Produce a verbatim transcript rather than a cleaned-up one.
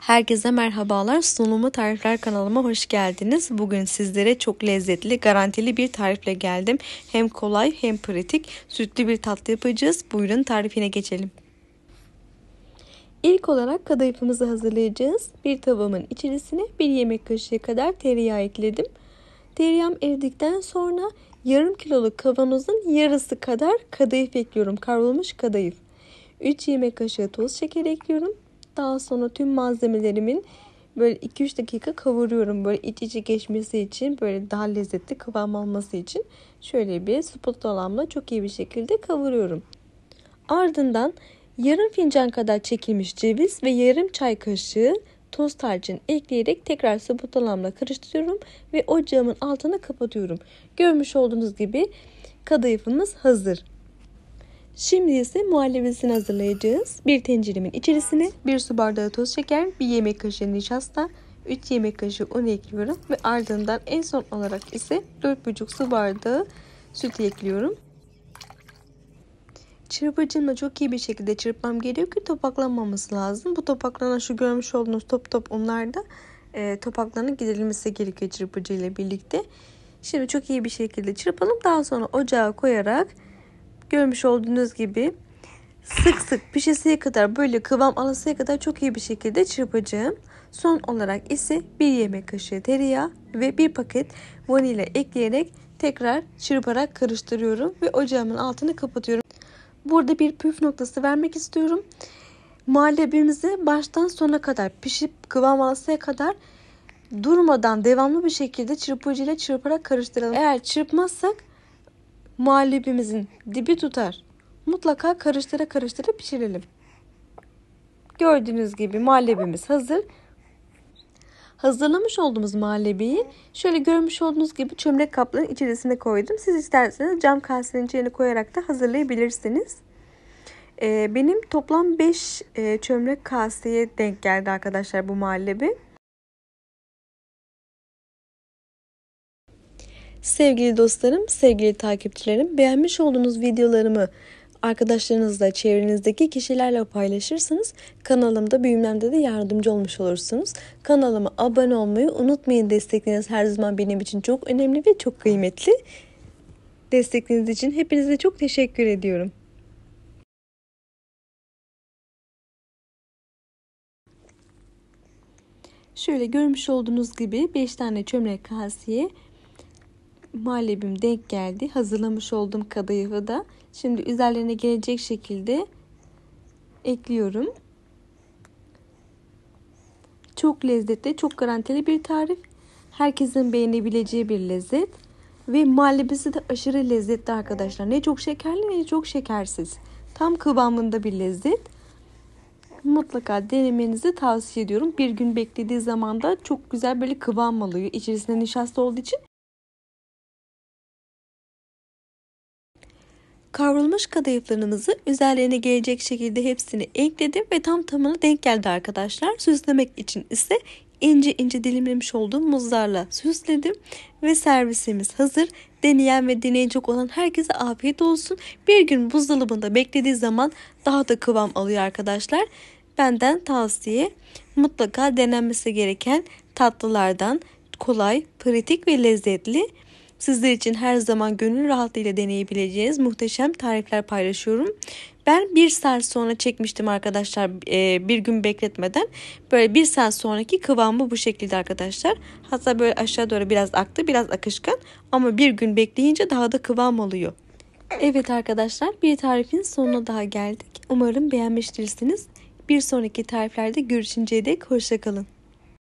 Herkese merhabalar. Sunumu Tarifler kanalıma hoş geldiniz. Bugün sizlere çok lezzetli, garantili bir tarifle geldim. Hem kolay hem pratik, sütlü bir tatlı yapacağız. Buyurun tarifine geçelim. İlk olarak kadayıfımızı hazırlayacağız. Bir tavamın içerisine bir yemek kaşığı kadar tereyağı ekledim. Tereyağım eridikten sonra yarım kiloluk kavanozun yarısı kadar kadayıf ekliyorum. Kavrulmuş kadayıf. üç yemek kaşığı toz şeker ekliyorum. Daha sonra tüm malzemelerimin böyle iki üç dakika kavuruyorum. Böyle iç içe geçmesi için, böyle daha lezzetli kıvam alması için şöyle bir spatulamla çok iyi bir şekilde kavuruyorum. Ardından yarım fincan kadar çekilmiş ceviz ve yarım çay kaşığı toz tarçın ekleyerek tekrar spatulamla karıştırıyorum ve ocağımın altını kapatıyorum. Görmüş olduğunuz gibi kadayıfımız hazır. Şimdi ise muhallebisini hazırlayacağız. Bir tenceremin içerisine bir su bardağı toz şeker, bir yemek kaşığı nişasta, üç yemek kaşığı un ekliyorum ve ardından en son olarak ise dört buçuk su bardağı süt ekliyorum. Çırpıcımla çok iyi bir şekilde çırpmam gerekiyor ki topaklanmaması lazım. Bu topaklanan şu görmüş olduğunuz top top unlarda e, topaklarının giderilmesi gerekiyor çırpıcı ile birlikte. Şimdi çok iyi bir şekilde çırpalım. Daha sonra ocağa koyarak görmüş olduğunuz gibi sık sık pişesiye kadar, böyle kıvam alasıya kadar çok iyi bir şekilde çırpacağım. Son olarak ise bir yemek kaşığı tereyağı ve bir paket vanilya ekleyerek tekrar çırparak karıştırıyorum ve ocağımın altını kapatıyorum. Burada bir püf noktası vermek istiyorum. Muhallebimizi baştan sona kadar pişip kıvam alasıya kadar durmadan devamlı bir şekilde çırpıcıyla çırparak karıştıralım. Eğer çırpmazsak muhallebimizin dibi tutar. Mutlaka karıştıra karıştıra pişirelim. Gördüğünüz gibi muhallebimiz hazır. Hazırlamış olduğumuz muhallebiyi şöyle görmüş olduğunuz gibi çömlek kapların içerisine koydum. Siz isterseniz cam kasenin içine koyarak da hazırlayabilirsiniz. Ee, benim toplam beş e, çömlek kaseye denk geldi arkadaşlar bu muhallebi. Sevgili dostlarım, sevgili takipçilerim, beğenmiş olduğunuz videolarımı arkadaşlarınızla, çevrenizdeki kişilerle paylaşırsanız kanalımda büyümemde de yardımcı olmuş olursunuz. Kanalıma abone olmayı unutmayın. Destekleriniz her zaman benim için çok önemli ve çok kıymetli. Destekleriniz için hepinize çok teşekkür ediyorum. Şöyle görmüş olduğunuz gibi beş tane çömlek kaseye muhallebim denk geldi. Hazırlamış olduğum kadayıfı da şimdi üzerlerine gelecek şekilde ekliyorum. Çok lezzetli, çok garantili bir tarif. Herkesin beğenebileceği bir lezzet. Ve muhallebisi de aşırı lezzetli arkadaşlar. Ne çok şekerli ne çok şekersiz. Tam kıvamında bir lezzet. Mutlaka denemenizi tavsiye ediyorum. Bir gün beklediği zaman da çok güzel böyle kıvam alıyor. İçerisinde nişasta olduğu için. Kavrulmuş kadayıflarımızı üzerlerine gelecek şekilde hepsini ekledim ve tam tamına denk geldi arkadaşlar. Süslemek için ise ince ince dilimlemiş olduğum muzlarla süsledim ve servisimiz hazır. Deneyen ve deneyecek olan herkese afiyet olsun. Bir gün buzdolabında beklediği zaman daha da kıvam alıyor arkadaşlar. Benden tavsiye, mutlaka denenmesi gereken tatlılardan, kolay, pratik ve lezzetli. Sizler için her zaman gönül rahatlığıyla deneyebileceğiniz muhteşem tarifler paylaşıyorum. Ben bir saat sonra çekmiştim arkadaşlar, bir gün bekletmeden. Böyle bir saat sonraki kıvamı bu şekilde arkadaşlar. Hatta böyle aşağı doğru biraz aktı, biraz akışkan. Ama bir gün bekleyince daha da kıvam alıyor. Evet arkadaşlar, bir tarifin sonuna daha geldik. Umarım beğenmiştirsiniz. Bir sonraki tariflerde görüşünceye dek hoşça kalın.